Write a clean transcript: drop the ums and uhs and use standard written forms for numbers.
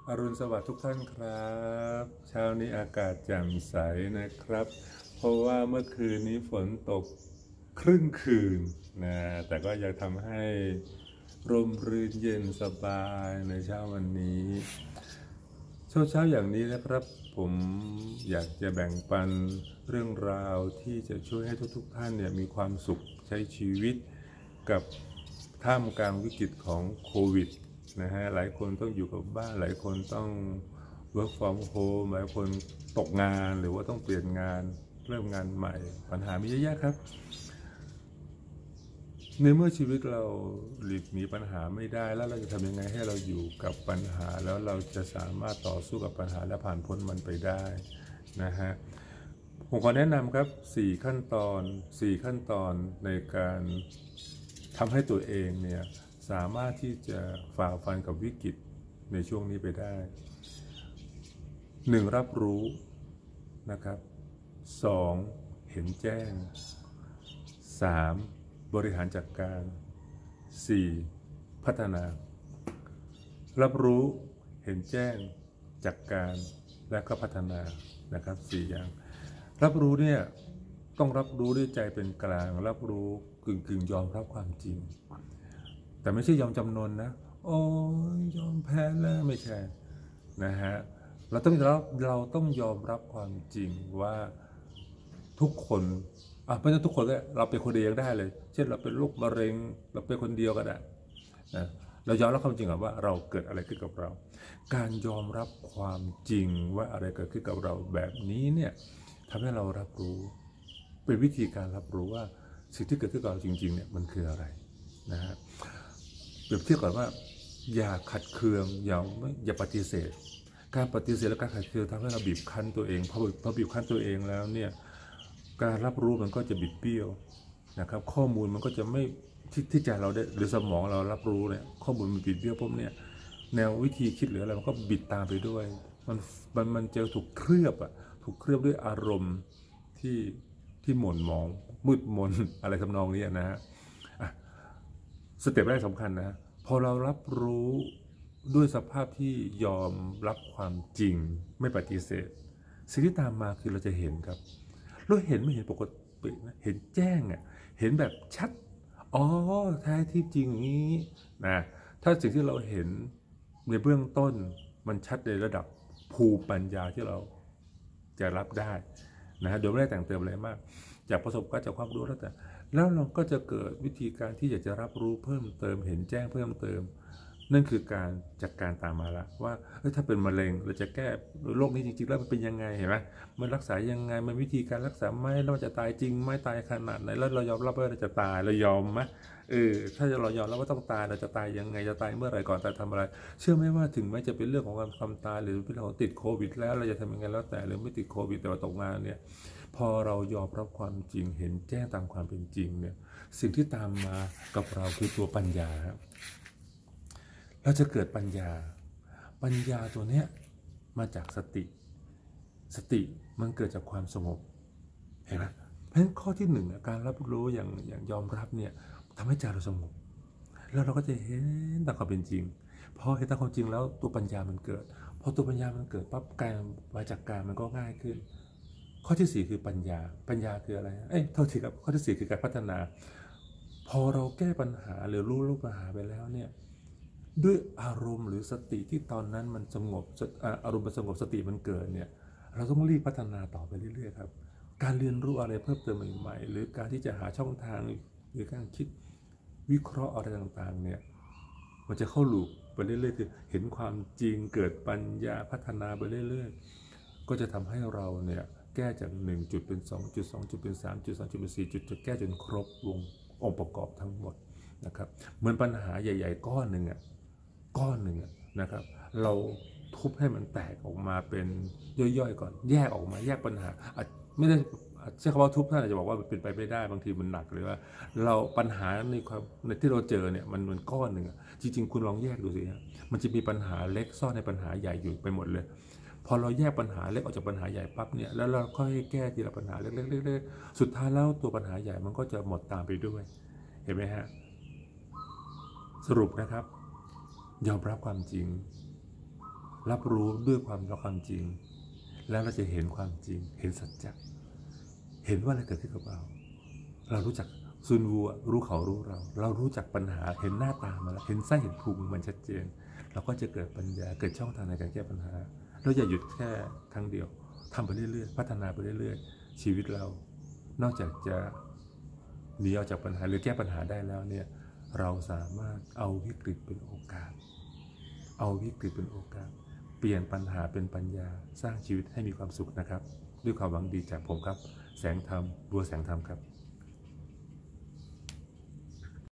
อรุณสวัสดิ์ทุกท่านครับเช้านี้อากาศแจ่มใสนะครับเพราะว่าเมื่อคืนนี้ฝนตกครึ่งคืนนะแต่ก็ยังทำให้ร่มรื่นเย็นสบายในเช้าวันนี้เช้าอย่างนี้นะครับผมอยากจะแบ่งปันเรื่องราวที่จะช่วยให้ทุกท่านเนี่ยมีความสุขใช้ชีวิตกับท่ามกลางวิกฤตของโควิดนะฮะหลายคนต้องอยู่กับบ้านหลายคนต้อง work from home หลายคนตกงานหรือว่าต้องเปลี่ยนงานเริ่มงานใหม่ปัญหามีเยอะแยะครับในเมื่อชีวิตเราหลีกหนีปัญหาไม่ได้แล้วเราจะทำยังไงให้เราอยู่กับปัญหาแล้วเราจะสามารถต่อสู้กับปัญหาและผ่านพ้นมันไปได้นะฮะผมขอแนะนำครับ4 ขั้นตอนในการทำให้ตัวเองเนี่ยสามารถที่จะฝ่าฟันกับวิกฤตในช่วงนี้ไปได้1รับรู้นะครับ2เห็นแจ้ง3บริหารจัดการ4พัฒนารับรู้เห็นแจ้งจัดการและก็พัฒนานะครับ4อย่างรับรู้เนี่ยต้องรับรู้ด้วยใจเป็นกลางรับรู้กึ่งยอมรับความจริงแต่ไม่ใช่ยอมจำนนนะโอ้ยอมแพ้แล้วไม่ใช่นะฮะเราต้องยอมรับความจริงว่าทุกคนไม่ใช่ทุกคนเลยเราเป็นคนเดียวได้เลยเช่นเราเป็นโรคมะเร็งเราเป็นคนเดียวก็ได้นะเรายอมรับความจริงว่าเราเกิดอะไรขึ้นกับเราการยอมรับความจริงว่าอะไรเกิดขึ้นกับเราแบบนี้เนี่ยทำให้เรารับรู้เป็นวิธีการรับรู้ว่าสิ่งที่เกิดขึ้นกับเราจริงๆเนี่ยมันคืออะไรนะฮะเปรียบเทียบก่อนว่าอย่าขัดเคืองอย่าปฏิเสธการปฏิเสธและการขัดเคืองทำให้เราบีบคั้นตัวเองพอบีบคั้นตัวเองแล้วเนี่ยการรับรู้มันก็จะบิดเบี้ยวนะครับข้อมูลมันก็จะไม่ที่ใจเราได้หรือสมองเรารับรู้เนี่ยข้อมูลมันบิดเบี้ยวปุ๊บเนี่ยแนววิธีคิดหรืออะไรมันก็บิดตามไปด้วยมันจะถูกเคลือบด้วยอารมณ์ที่หม่นหมองมืดมนอะไรทำนองนี้นะฮะสเต็ปแรกสำคัญนะพอเรารับรู้ด้วยสภาพที่ยอมรับความจริงไม่ปฏิเสธสิ่งที่ตามมาคือเราจะเห็นครับเราเห็นไม่เห็นปกตินะเห็นแจ้งอ่ะเห็นแบบชัดอ๋อแท้ที่จริงอย่างนี้นะถ้าสิ่งที่เราเห็นในเบื้องต้นมันชัดในระดับภูมิปัญญาที่เราจะรับได้นะโดยไม่ได้แต่งเติมอะไรมากจากประสบการณ์จากความรู้แล้วเราก็จะเกิดวิธีการที่อยากจะรับรู้เพิ่มเติมเห็นแจ้งเพิ่มเติมนั่นคือการจัดการตามมาละว่าถ้าเป็นมะเร็งเราจะแก้โรคนี้จริงๆแล้วมันเป็นยังไงเห็นไหมมันรักษายังไงมันวิธีการรักษาไหมแล้วมันจะตายจริงไหมตายขนาดไหนแล้วเรายอมรับว่าเราจะตายเรายอมไหมถ้าเรายอมรับว่าต้องตายเราจะตายยังไงจะตายเมื่อไหร่ก่อนตายทำอะไรเชื่อไหมว่าถึงแม้จะเป็นเรื่องของความตายหรือเป็นเรื่องของติดโควิดแล้วเราจะทำยังไงแล้วแต่หรือไม่ติดโควิดแต่ว่าตกงานเนี่ยพอเรายอมรับความจริงเห็นแจ้งตามความเป็นจริงเนี่ยสิ่งที่ตามมากับเราคือตัวปัญญาครับเราจะเกิดปัญญาตัวเนี้ยมาจากสติมันเกิดจากความสงบเห็นไหมเพราะฉะนั้นข้อที่หนึ่งการรับรู้อย่างยอมรับเนี่ยทำให้ใจเราสงบแล้วเราก็จะเห็นตามความเป็นจริงพอเห็นตามความจริงแล้วตัวปัญญามันเกิดพอตัวปัญญามันเกิดปั๊บการวาจากการมันก็ง่ายขึ้นข้อที่4คือปัญญาคืออะไรเท่าที่ครับข้อที่4คือการพัฒนาพอเราแก้ปัญหาหรือรู้ปัญหาไปแล้วเนี่ยด้วยอารมณ์หรือสติที่ตอนนั้นมันสงบอารมณ์มันสงบสติมันเกิดเนี่ยเราต้องรีบพัฒนาต่อไปเรื่อยๆครับการเรียนรู้อะไรเพิ่มเติมใหม่ๆหรือการที่จะหาช่องทางหรือการคิดวิเคราะห์อะไรต่างๆเนี่ยมันจะเข้าลูปไปเรื่อยๆคือเห็นความจริงเกิดปัญญาพัฒนาไปเรื่อยๆก็จะทำให้เราเนี่ยแก้จาก1จุดเป็น2จุด2จุดเป็น3จุด3จุดเป็น4จุดจะแก้จนครบวงองค์ประกอบทั้งหมดนะครับเหมือนปัญหาใหญ่ๆก้อนหนึ่งนะครับเราทุบให้มันแตกออกมาเป็นย่อยๆก่อนแยกออกมาแยกปัญหาไม่ได้ใช้คำว่าทุบท่านอาจจะบอกว่ามันเป็นไปไม่ได้บางทีมันหนักหรือว่าเราปัญหาในที่เราเจอเนี่ยมันก้อนหนึ่งจริงๆคุณลองแยกดูสิฮะมันจะมีปัญหาเล็กซ่อนในปัญหาใหญ่อยู่ไปหมดเลยพอเราแยกปัญหาเล็กออกจากปัญหาใหญ่ปั๊บเนี่ยแล้วเราค่อยแก้ทีละปัญหาเล็กๆๆสุดท้ายแล้วตัวปัญหาใหญ่มันก็จะหมดตามไปด้วยเห็นไหมฮะสรุปนะครับยอมรับความจริงรับรู้ด้วยความจริงแล้วเราจะเห็นความจริงเห็นสัจจะเห็นว่าอะไรเกิดขึ้นกับเรารู้จักซุนวูรู้เขารู้เรารู้จักปัญหาเห็นหน้าตามันแล้วเห็นไส้เห็นพุงมันชัดเจนเราก็จะเกิดปัญญาเกิดช่องทางในการแก้ปัญหาเราอย่าหยุดแค่ครั้งเดียวทำไปเรื่อยๆพัฒนาไปเรื่อยๆชีวิตเรานอกจากจะหนีออกจากปัญหาหรือแก้ปัญหาได้แล้วเนี่ยเราสามารถเอาวิกฤตเป็นโอกาสเปลี่ยนปัญหาเป็นปัญญาสร้างชีวิตให้มีความสุขนะครับด้วยความหวังดีจากผมครับแสงธรรมบัวแสงธรรมครับ